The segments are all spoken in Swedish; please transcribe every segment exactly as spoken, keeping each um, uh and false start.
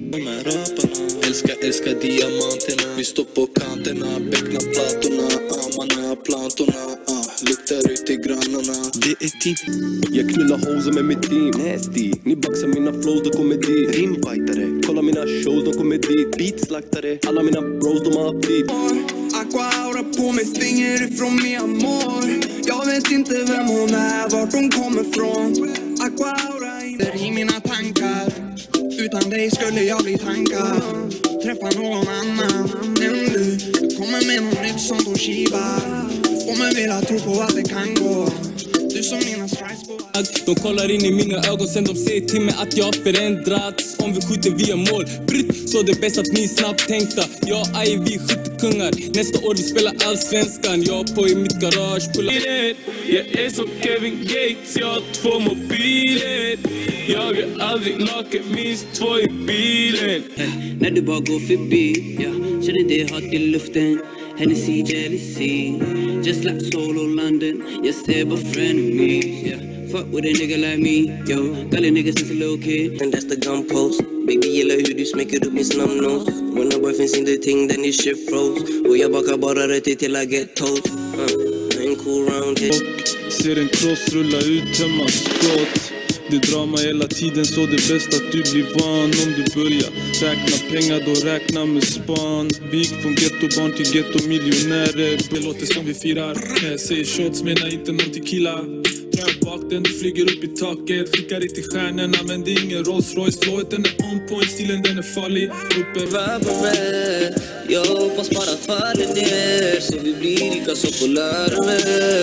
De här raparna älskar, älskar diamanterna. Vi står på kanterna, becknar platorna, armarna, plantorna. ah, Luktar ut till grannarna. Det är tip. Jag knullar hoser med mitt team. Nasty. Ni baxar mina flows, de kommer dit. Rimbajtare. Kolla mina shows, de kommer dit. Beatslaktare. Alla mina bros, de har aptit. Aqua aura på mig, springer ifrån mi amor. Jag vet inte vem hon är, vart hon kommer från. Aqua aura i mina tankar. Utan dig skulle jag bli tankar. Träffa någon annan än du. Du kommer med någon nytt som då kivar. Du får mig vilja tro på att det kan gå. Du som mina strikes på. De kollar in i mina ögon, sen de säger till mig att jag har förändrats. Om vi skjuter via mål, bryt, så det är bäst att ni snabbt tänkta. Jag är vi skyttekungar, nästa år vi spelar allsvenskan. Jag på i mitt garage, pulla. Jag är som Kevin Gates, jag har två mobiler. Jag är aldrig naken, minst två i bilen. När du bara går förbi, ja, känner det hot i luften. Hennessy, jealousy, just like solo London. You say but frenemies, yeah. Fuck with a nigga like me, yo. Got a nigga since a little kid, and that's the gun post. Baby, gillar hur du smäcker upp min snabnås. When a boyfriend seen the thing, then his shit froze. Och jag bakar bara rätt till I get toast. uh, Ain't cool round here. Ser en cross rulla ut, tömma skott. Det drama hela tiden, så det är bäst att du blir van. Om du börjar räkna pengar, då räkna med span. Vi gick från ghettobarn till ghettomiljonärer. Det låter som vi firar. Jag säger shots, menar inte någon tequila. Drar jag bak den, du flyger upp i taket. Skickar det till stjärnorna, men det är ingen Rolls Royce. Flowet den är on point, stilen den är farlig. Uppe värre, jag hoppas bara faller ner. Så vi blir lika så populära.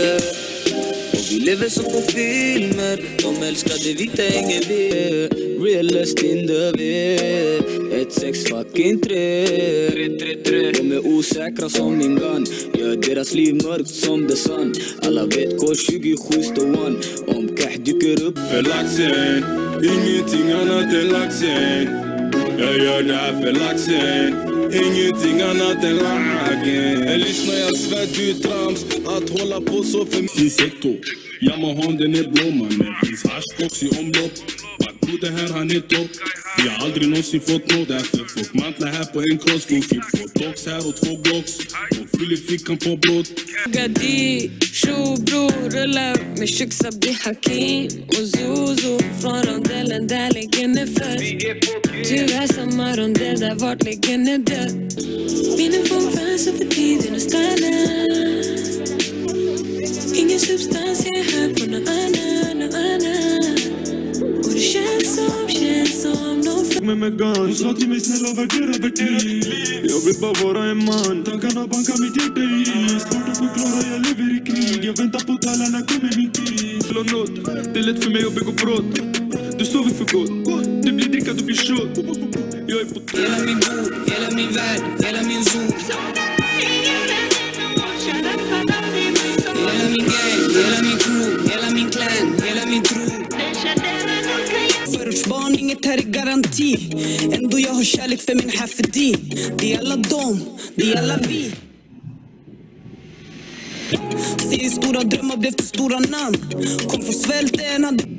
Vi lever som på filmer, de älskade vita hänger vi. Realest in the way, ett sex fucking tre. De är osäkra som min gun, gör deras liv mörkt som the sun. Alla vet K tjugosju står one, om cash dyker upp för laxen. Ingenting annat än laxen. Jag gör det här för laxen. Ingenting annat än lagen. Lyssna, jag svär du är trams att hålla på så för mig. Finns sektor, ja men honden är blå mannen. Finns hashbox i omlopp. Att det här han är topp. Jag har aldrig någonsin fått något. Därför folk mantlar här på en cross. Går typ två dogs här och två glocks. Och fyller fickan på blått. Gadi, tjo bror, rulla upp med Shuxabdi Hakim och Zuzu från rondellen där ligger är född. Du är samma rondell där vart ligger är död. Minnen får fans för tiden att stanna. Ingen substans, jag är här på någon annan, någon annan. Och det känns som, känns som någon med mig gun. Hon sa till mig snälla värdera över tid. Jag vill bara vara en man. Tankarna bankar mitt hjärta i. Svårt att förklara, jag lever i krig. Jag väntar på tallarna, kommer min tid. Slå nåt, det är lätt för mig att begå brott. Du sover för gott. Det blir dricka, du blir shot. Jag är på t- Hela min bord, hela min värld, hela min zon. Hela min gang, hela min crew, hela min clan, hela min tro. Förortsbarn, inget här är garanti. Ändå jag har kärlek för min hafedi. Det är alla dem, det är alla vi. Ser stora drömmar blev till stora namn. Kom från svälten, hade